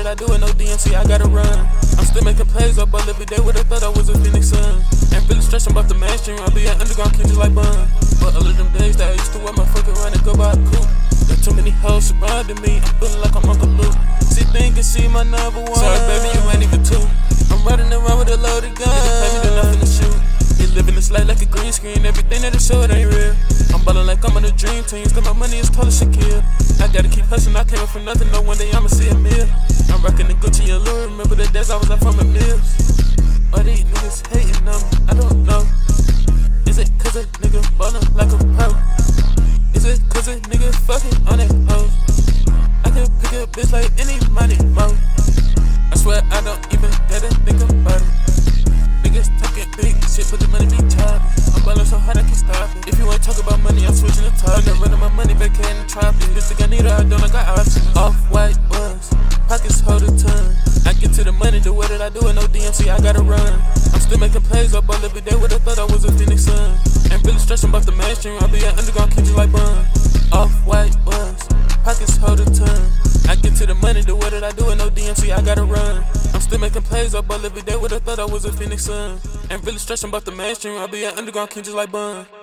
I do with no DMC, I gotta run. I'm still making plays up all every day, would've thought I was a Phoenix Sun. Ain't really stressing about the mainstream, I'll be an underground kid just like Bun. But all of them days that I used to wear my fucking run and go by a coupe. There's too many hoes surrounding me, I'm feeling like I'm Uncle Luke. See, thinking she my number one. Sorry baby, you ain't even two. I'm riding around with a loaded gun. Nigga play me, then nothing to shoot. You living this life like a green screen, everything that is showed ain't real. I'm ballin' like I'm on a dream team, cause my money is tall as Shaquille. I gotta keep hustling, I came up from nothing, no one day I'ma see a meal. I'm rockin' the Gucci and Louis, remember the days I was out from the mills. All these niggas hating on me, I don't know. Is it cause a nigga ballin' like a pro? Is it cause a nigga fucking on that hoe? I can pick a bitch like any money mo. I swear I don't even gotta think about it. Niggas talking big shit, but the money be tired. I'm ballin' so hard I can't stop it. If you ain't talk about money, I'm switching the target. Running my money back in the tropics. This thing I need, I don't, I got options. Off-white ones, pockets hold a ton. I get to the money, the way that I do it, no DMC, I gotta run. I'm still making plays up all every day, would've thought I was a Phoenix Sun. Ain't really stressing about the mainstream, I'll be an underground kid just like Bun. Off-white ones, pockets hold a ton. I get to the money, the way that I do it, no DMC, I gotta run. I'm still making plays up all every day, would've thought I was a Phoenix Sun. Ain't really stressing about the mainstream, I'll be an underground kid just like Bun.